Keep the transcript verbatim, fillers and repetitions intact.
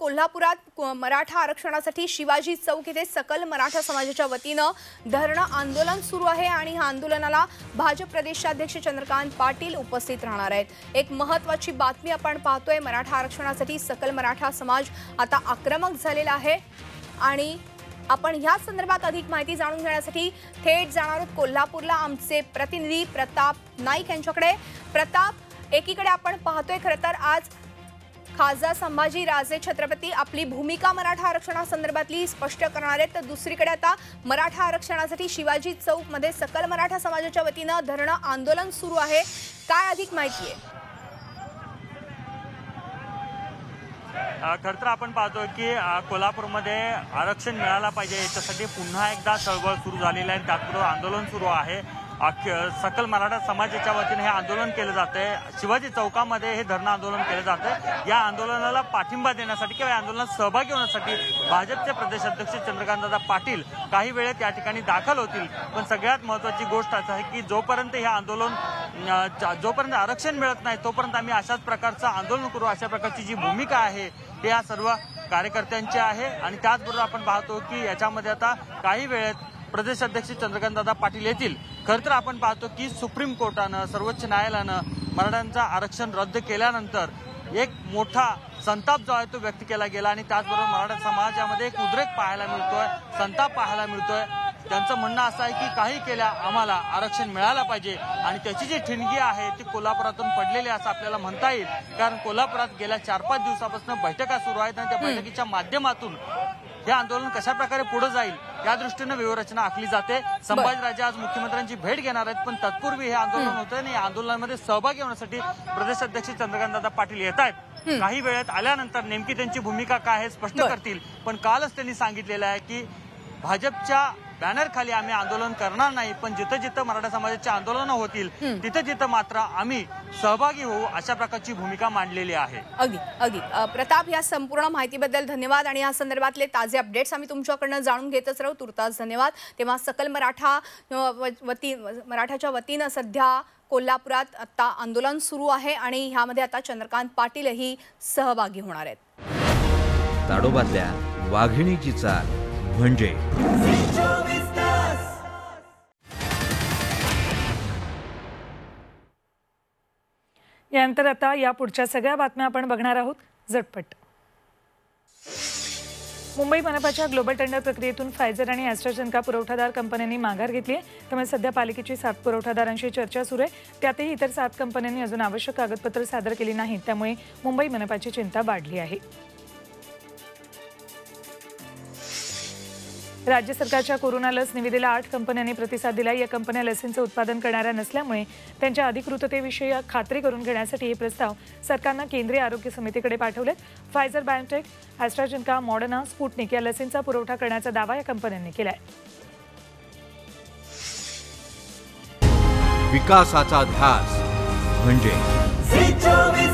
कोल्हापुरात मराठा आरक्षणासाठी शिवाजी चौक येथे सकल मराठा समाजाच्या वतीनं धरणं आंदोलन सुरू आहे आणि ह्या आंदोलनाला भाजप प्रदेशाध्यक्ष चंद्रकांत पाटील उपस्थित राहणार आहेत। एक महत्त्वाची बातमी आपण पाहतोय, मराठा आरक्षणासाठी सकल मराठा समाज आता आक्रमक झालेला आहे आणि आपण ह्या संदर्भात अधिक माहिती जाणून घेण्यासाठी थेट जाणार आहोत कोल्हापूरला आमचे प्रतिनिधी प्रताप नाईक यांच्याकडे। प्रताप, एकीकडे आपण पाहतोय खरं तर आज खासदार संभाजी राजे छत्रपती आपली भूमिका मराठा आरक्षणासंदर्भातली स्पष्ट करणार आहेत, तर दुसरीकडे आता मराठा आरक्षणासाठी शिवाजी चौक मध्ये सकल मराठा समाजाच्या वतीनं धरणं आंदोलन सुरू आहे। काय अधिक माहिती आहे? खरं तर आपण पाहतोय की कोल्हापूरमध्ये आरक्षण मिळायला पाहिजे याच्यासाठी पुन्हा एकदा चळवळ सुरू झालेली आहे। त्याचबरोबर आंदोलन सुरू आहे। सकल मराठा समाजाच्या वतीने हे आंदोलन केलं जाते। शिवाजी चौकामध्ये हे धरणं आंदोलन केलं जातं। या आंदोलनाला पाठिंबा देण्यासाठी किंवा या आंदोलनात सहभागी होण्यासाठी भाजपचे प्रदेशाध्यक्ष चंद्रकांतदादा पाटील काही वेळेत या ठिकाणी दाखल होतील। पण सगळ्यात महत्त्वाची गोष्ट असं आहे की जोपर्यंत हे आंदोलन जोपर्यंत आरक्षण मिळत नाही तोपर्यंत आम्ही अशाच प्रकारचं आंदोलन करू, अशा प्रकारची जी भूमिका आहे ते या सर्व कार्यकर्त्यांची आहे। आणि त्याचबरोबर आपण पाहतो की याच्यामध्ये आता काही वेळेत प्रदेशाध्यक्ष चंद्रकांतदादा पाटील येतील। खरं तर आपण पाहतो की सुप्रीम कोर्टानं सर्वोच्च न्यायालयानं मराठ्यांचं आरक्षण रद्द केल्यानंतर एक मोठा संताप जो आहे तो व्यक्त केला गेला आणि त्याचबरोबर मराठा समाजामध्ये एक उद्रेक पाहायला मिळतोय, संताप पाहायला मिळतोय। त्यांचं म्हणणं असं आहे की काही केल्या आम्हाला आरक्षण मिळालं पाहिजे आणि त्याची जी ठिणगी आहे ती कोल्हापुरातून पडलेली असं आपल्याला म्हणता येईल। कारण कोल्हापुरात गेल्या चार पाच दिवसापासून बैठका सुरू आहेत आणि त्या बैठकीच्या माध्यमातून हे आंदोलन कशा प्रकारे पुढे जाईल या दृष्टीने व्यूहरचना आखली जाते। संभाजीराजे आज मुख्यमंत्र्यांची भेट घेणार आहेत, पण तत्पूर्वी हे आंदोलन होतंय आणि या आंदोलनामध्ये सहभागी होण्यासाठी प्रदेशाध्यक्ष चंद्रकांतदादा पाटील येत आहेत। काही वेळेत आल्यानंतर नेमकी त्यांची भूमिका काय हे स्पष्ट करतील। पण कालच त्यांनी सांगितलेलं आहे की भाजपच्या बॅनर खाली आम्ही आंदोलन करणार नाही, पण जिथं जिथं मराठा समाजाचे आंदोलन होतील तिथं जिथं मात्र आम्ही सहभागी होऊ, अशा प्रकारची भूमिका मांडलेली आहे। अगदी अगदी प्रताप, या संपूर्ण माहितीबद्दल धन्यवाद आणि या संदर्भातले ताजे अपडेट्स आम्ही तुमच्याकडनं जाणून घेतच राहू। तुर्तास धन्यवाद। तेव्हा सकल मराठा वती मराठाच्या वतीनं सध्या कोल्हापुरात आता आंदोलन सुरू आहे आणि ह्यामध्ये आता चंद्रकांत पाटीलही सहभागी होणार आहेत। ताडोबातल्या वाघिणीची चाल म्हणजे यानंतर आता या पुढच्या सगळ्या बातम्या आपण बघणार आहोत झटपट। मुंबई मनपाच्या ग्लोबल टेंडर प्रक्रियेतून फायझर आणि ॲस्ट्राझेनेका पुरवठादार कंपन्यांनी माघार घेतली आहे। त्यामुळे सध्या पालिकेची सात पुरवठादारांशी चर्चा सुरू आहे। त्यातही इतर सात कंपन्यांनी अजून आवश्यक कागदपत्र सादर केली नाहीत, त्यामुळे मुंबई मनपाची चिंता वाढली आहे। राज्य सरकारच्या कोरोना लस निविदेला आठ कंपन्यांनी प्रतिसाद दिला। या कंपन्या लसींचं उत्पादन करणाऱ्या नसल्यामुळे त्यांच्या अधिकृततेविषयी खात्री करून घेण्यासाठी हे प्रस्ताव सरकारनं केंद्रीय आरोग्य समितीकडे पाठवलेत। Pfizer, biotech, AstraZeneca, Moderna, Sputnik या लसींचा पुरवठा करण्याचा दावा या कंपन्यांनी केलाय। विकासाचा ध्यास म्हणजे